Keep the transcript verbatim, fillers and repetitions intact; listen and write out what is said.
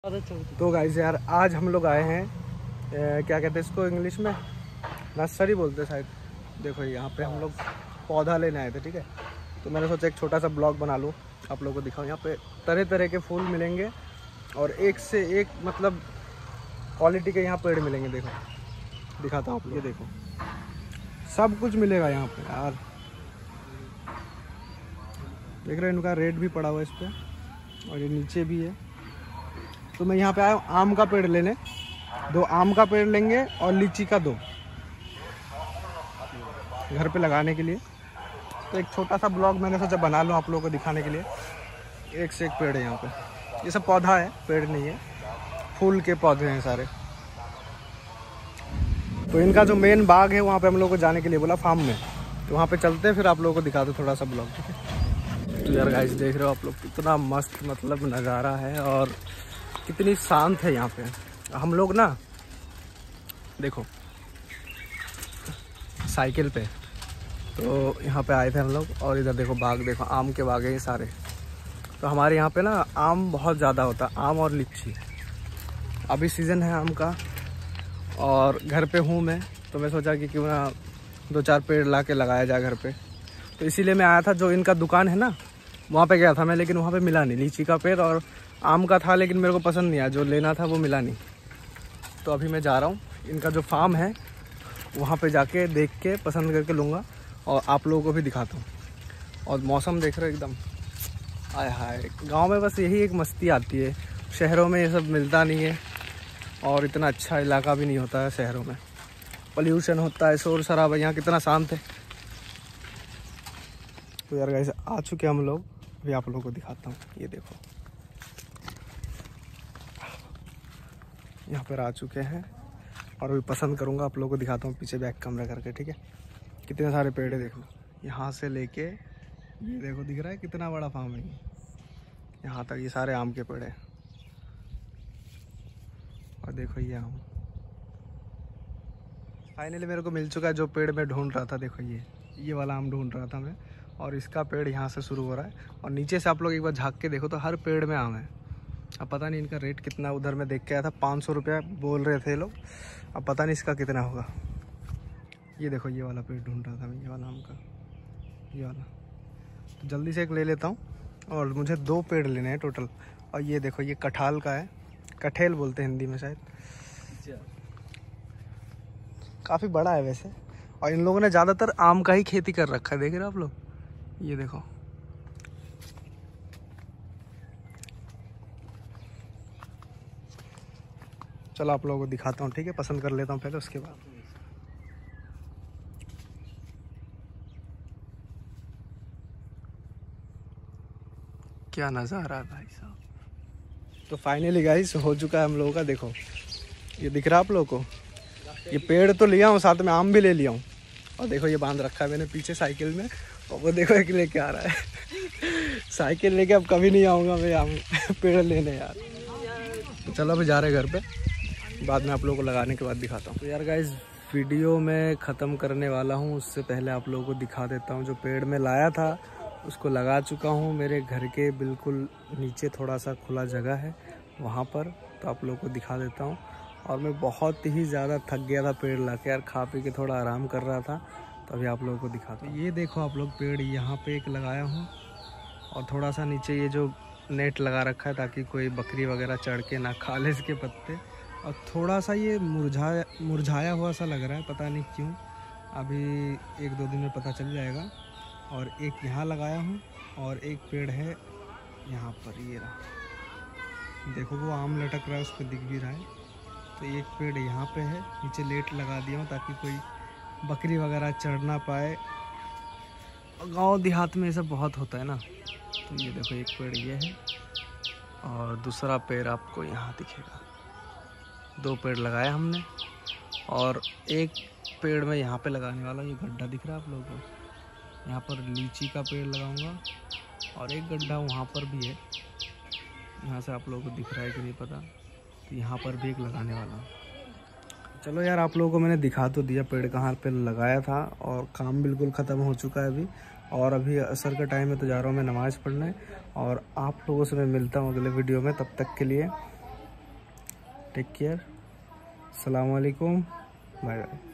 तो गाइस यार आज हम लोग आए हैं ए, क्या कहते हैं इसको इंग्लिश में, नर्सरी बोलते हैं शायद। देखो यहाँ पे हम लोग पौधा लेने आए थे, ठीक है। तो मैंने सोचा एक छोटा सा ब्लॉग बना लूँ, आप लोगों को दिखाऊँ। यहाँ पे तरह तरह के फूल मिलेंगे और एक से एक मतलब क्वालिटी के यहाँ पेड़ मिलेंगे। देखो दिखाता हूँ आप, ये देखो सब कुछ मिलेगा यहाँ पे यार। देख रहे हैं इनका रेट भी पड़ा हुआ है इस पर, और ये नीचे भी है। तो मैं यहाँ पे आया हूँ आम का पेड़ लेने, दो आम का पेड़ लेंगे और लीची का दो घर पे लगाने के लिए। तो एक छोटा सा ब्लॉग मैंने सोचा बना लूँ आप लोगों को दिखाने के लिए। एक से एक पेड़ है यहाँ पे, ये सब पौधा है, पेड़ नहीं है, फूल के पौधे हैं सारे। तो इनका जो मेन बाग है वहाँ पे हम लोग को जाने के लिए बोला, फार्म में। तो वहाँ पे चलते हैं, फिर आप लोगों को दिखा दो थोड़ा सा ब्लॉग, ठीक है। तो यार गाइस देख रहे हो आप लोग कितना मस्त मतलब नज़ारा है और कितनी शांत है यहाँ पे। हम लोग ना देखो साइकिल पे तो यहाँ पे आए थे हम लोग, और इधर देखो बाग, देखो आम के बाग हैं ये सारे। तो हमारे यहाँ पे ना आम बहुत ज़्यादा होता है, आम और लीची। अभी सीज़न है आम का और घर पे हूँ मैं, तो मैं सोचा कि क्यों ना दो चार पेड़ ला के लगाया जाए घर पे। तो इसीलिए मैं आया था, जो इनका दुकान है ना वहाँ पे गया था मैं, लेकिन वहाँ पे मिला नहीं। लीची का पेड़ और आम का था, लेकिन मेरे को पसंद नहीं आया, जो लेना था वो मिला नहीं। तो अभी मैं जा रहा हूँ इनका जो फार्म है वहाँ पे जाके देख के पसंद करके लूँगा और आप लोगों को भी दिखाता हूँ। और मौसम देख रहे हो एकदम आय हाय। गांव में बस यही एक मस्ती आती है, शहरों में ये सब मिलता नहीं है और इतना अच्छा इलाका भी नहीं होता है शहरों में। पोल्यूशन होता है, शोर शराबा, यहाँ कितना शांत है। तो यार गाइस आ चुके हम लोग, अभी आप लोगों को दिखाता हूँ। ये देखो यहाँ पर आ चुके हैं और अभी पसंद करूँगा, आप लोगों को दिखाता हूँ पीछे बैक कैमरा करके, ठीक है। कितने सारे पेड़ है देखो, यहाँ से लेके ये देखो, दिख रहा है कितना बड़ा फार्म है। यहाँ तक ये सारे आम के पेड़ हैं और देखो ये आम फाइनली मेरे को मिल चुका है, जो पेड़ मैं ढूंढ रहा था। देखो ये ये वाला आम ढूंढ रहा था मैं, और इसका पेड़ यहाँ से शुरू हो रहा है और नीचे से आप लोग एक बार झाँक के देखो तो हर पेड़ में आम है। अब पता नहीं इनका रेट कितना, उधर मैं देख के आया था पाँच सौ रुपया बोल रहे थे लोग, अब पता नहीं इसका कितना होगा। ये देखो ये वाला पेड़ ढूंढ रहा था मैं, ये वाला आम का, ये वाला। तो जल्दी से एक ले लेता हूँ, और मुझे दो पेड़ लेने हैं टोटल। और ये देखो ये कटहल का है, कटहल बोलते हैं हिंदी में शायद, काफ़ी बड़ा है वैसे। और इन लोगों ने ज़्यादातर आम का ही खेती कर रखा है, देख रहे हो आप लोग। ये देखो चलो आप लोगों को दिखाता हूँ, ठीक है। पसंद कर लेता हूँ पहले, उसके बाद क्या नज़ारा है भाई साहब। तो फाइनली गाइस हो चुका है हम लोगों का। देखो ये दिख रहा है आप लोगों को, ये पेड़ तो लिया हूँ, साथ में आम भी ले लिया हूँ। और देखो ये बांध रखा है मैंने पीछे साइकिल में, और वो देखो एक लेके आ रहा है साइकिल लेके अब कभी नहीं आऊँगा मैं आम पेड़ लेने यार। तो चलो अभी जा रहे घर पे, बाद में आप लोगों को लगाने के बाद दिखाता हूँ। तो यार गाइस वीडियो में ख़त्म करने वाला हूँ, उससे पहले आप लोगों को दिखा देता हूँ। जो पेड़ में लाया था उसको लगा चुका हूँ मेरे घर के बिल्कुल नीचे, थोड़ा सा खुला जगह है वहाँ पर, तो आप लोगों को दिखा देता हूँ। और मैं बहुत ही ज़्यादा थक गया था पेड़ ला के यार, खा पी के थोड़ा आराम कर रहा था, तो अभी आप लोगों को दिखाता हूँ। ये देखो आप लोग पेड़ यहाँ पे एक लगाया हूँ, और थोड़ा सा नीचे ये जो नेट लगा रखा है ताकि कोई बकरी वगैरह चढ़ के ना खा ले इसके पत्ते। और थोड़ा सा ये मुरझाया मुरझाया हुआ सा लग रहा है, पता नहीं क्यों, अभी एक दो दिन में पता चल जाएगा। और एक यहाँ लगाया हूँ, और एक पेड़ है यहाँ पर, ये रहा, देखो वो आम लटक रहा है, उसको दिख भी रहा है। तो एक पेड़ यहाँ पे है, नीचे लेट लगा दिया हूँ ताकि कोई बकरी वगैरह चढ़ ना पाए। गांव देहात में ये सब बहुत होता है ना। तो ये देखो एक पेड़ ये है, और दूसरा पेड़ आपको यहाँ दिखेगा। दो पेड़ लगाया हमने, और एक पेड़ में यहाँ पे लगाने वाला, ये गड्ढा दिख रहा है आप लोगों को, यहाँ पर लीची का पेड़ लगाऊंगा, और एक गड्ढा वहाँ पर भी है, यहाँ से आप लोगों को दिख रहा है कि नहीं पता, तो यहाँ पर भी एक लगाने वाला हूँ। चलो यार आप लोगों को मैंने दिखा तो दिया पेड़ कहाँ पे लगाया था, और काम बिल्कुल ख़त्म हो चुका है अभी। और अभी असर का टाइम है, तो जा रहा हूँ मैं नमाज़ पढ़ने, और आप लोगों से मैं मिलता हूँ अगले वीडियो में। तब तक के लिए टेक केयर, अस्सलाम वालेकुम, बाय बाय।